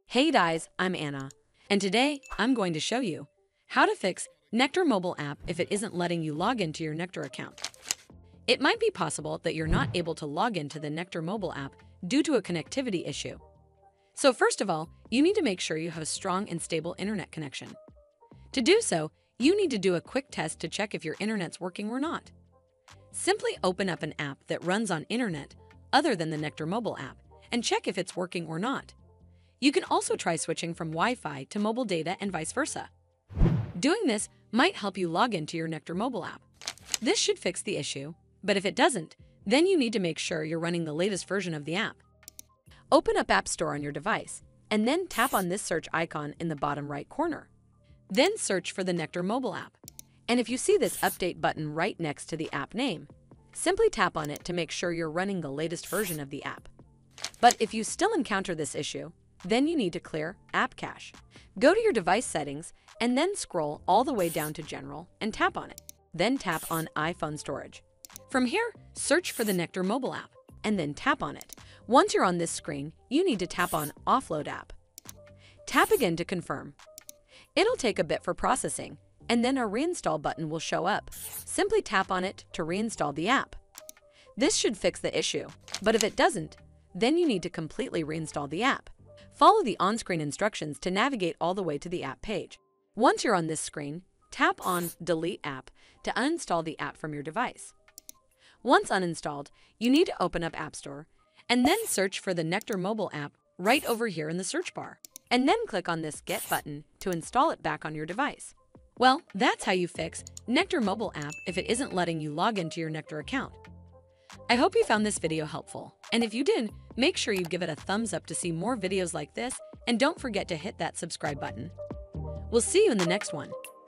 Hey guys, I'm Anna, and today I'm going to show you how to fix Nectar mobile app if it isn't letting you log into your Nectar account. It might be possible that you're not able to log into the Nectar mobile app due to a connectivity issue. So first of all, you need to make sure you have a strong and stable internet connection. To do so, you need to do a quick test to check if your internet's working or not. Simply open up an app that runs on internet other than the Nectar mobile app and check if it's working or not. You can also try switching from Wi-Fi to mobile data and vice versa. Doing this might help you log into your Nectar mobile app. This should fix the issue, but if it doesn't, then you need to make sure you're running the latest version of the app. Open up App Store on your device, and then tap on this search icon in the bottom right corner. Then search for the Nectar mobile app. And if you see this update button right next to the app name, simply tap on it to make sure you're running the latest version of the app. But if you still encounter this issue, then you need to clear App Cache. Go to your device settings and then scroll all the way down to General and tap on it. Then tap on iPhone storage. From here, search for the Nectar mobile app and then tap on it. Once you're on this screen, you need to tap on Offload App. Tap again to confirm. It'll take a bit for processing, and then a reinstall button will show up. Simply tap on it to reinstall the app. This should fix the issue, but if it doesn't, then you need to completely reinstall the app. Follow the on-screen instructions to navigate all the way to the app page. Once you're on this screen, tap on Delete App to uninstall the app from your device. Once uninstalled, you need to open up App Store and then search for the Nectar mobile app right over here in the search bar, and then click on this Get button to install it back on your device. Well, that's how you fix Nectar mobile app if it isn't letting you log into your Nectar account. I hope you found this video helpful, and if you did, make sure you give it a thumbs up to see more videos like this, and don't forget to hit that subscribe button. We'll see you in the next one.